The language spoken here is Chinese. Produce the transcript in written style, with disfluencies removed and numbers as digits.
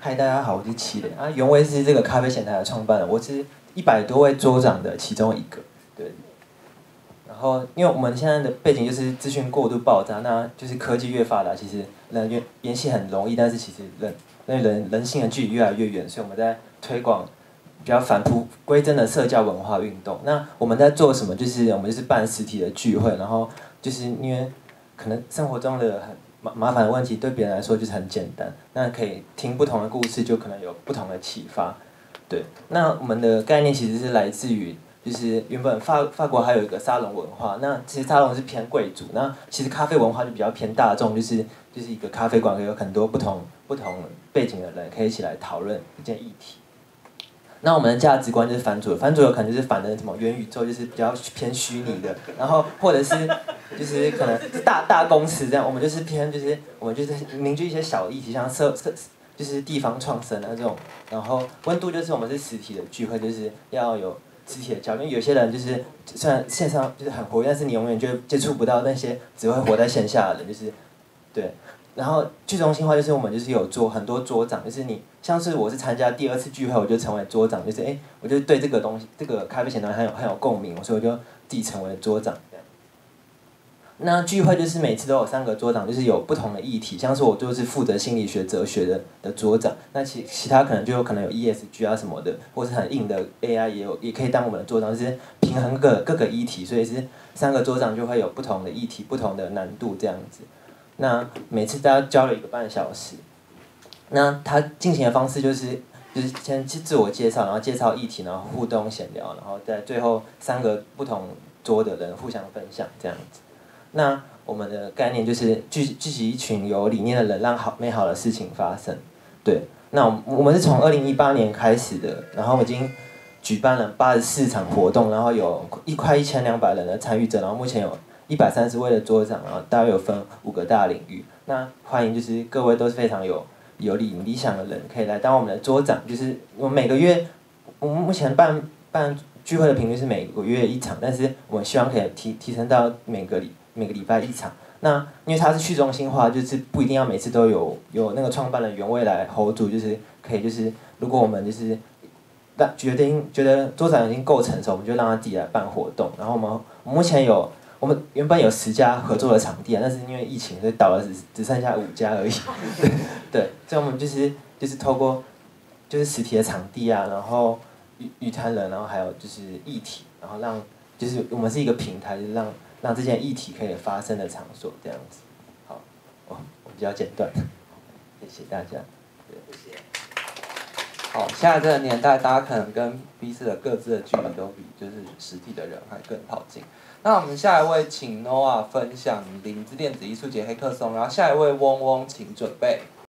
嗨，大家好，我是麒麟啊。原威是这个咖啡前台的创办人，我是100多位桌长的其中一个。对。然后，因为我们现在的背景就是资讯过度爆炸，那就是科技越发达，其实人联系很容易，但是其实人性的距离越来越远，所以我们在推广比较返璞归真的社交文化运动。那我们在做什么？就是我们就是办实体的聚会，然后就是因为可能生活中的很麻烦的问题，对别人来说就是很简单。那可以听不同的故事，就可能有不同的启发。对，那我们的概念其实是来自于，就是原本法国还有一个沙龙文化，那其实沙龙是偏贵族，那其实咖啡文化就比较偏大众，就是一个咖啡馆，有很多不同背景的人可以一起来讨论一件议题。那我们的价值观就是反左，反左有可能就是反的什么元宇宙，就是比较偏虚拟的，然后或者是就是可能大公司这样，我们就是偏我们就是凝聚一些小议题，像就是地方创生那种，然后温度就是我们是实体的聚会，就是要有肢体的交流，因为有些人就是虽然线上就是很活跃，但是你永远就接触不到那些只会活在线下的人，就是对。然后去中心化就是我们就是有很多桌长，就是你像是我是参加第2次聚会，我就成为桌长，就是我就对这个东西这个咖啡前端很有共鸣，所以我就自己成为桌长这样。那聚会就是每次都有3个桌长，就是有不同的议题，像是我就是负责心理学、哲学的桌长，那其他可能就有可能有 ESG 啊什么的，或是很硬的 AI 也可以当我们的桌长，就是平衡各个议题，所以是3个桌长就会有不同的议题、不同的难度这样子。那每次大家教了1个半小时，那他进行的方式就是先自我介绍，然后介绍议题，然后互动闲聊，然后在最后3个不同桌的人互相分享这样子。那我们的概念就是聚集一群有理念的人，让美好的事情发生。对，那我们是从2018年开始的，然后已经举办了84场活动，然后有快1200人的参与者，然后目前有130位的桌长，然后大约有分5个大领域。那欢迎就是各位都是非常有理想的人，可以来当我们的桌长。就是我们每个月，我们目前办聚会的频率是每个月1场，但是我们希望可以提升到每个礼拜1场。那因为它是去中心化，就是不一定要每次都有那个创办人原位来 hold 住，就是可以就是如果我们就是觉得桌长已经够成熟，我们就让他自己来办活动。然后我们目前我们原本有10家合作的场地啊，但是因为疫情，所以倒了只剩下5家而已。对，所以我们就是透过就是实体的场地啊，然后与谈人，然后还有就是议题，然后就是我们是一个平台，就是让这件议题可以发生的场所这样子。好，我比较简短，谢谢大家。 谢谢。好，现在这个年代，大家可能跟彼此的各自的距离都比就是实体的人还更靠近。那我们下一位请 Noah 分享林子电子艺术节黑客松，然后下一位嗡嗡请准备。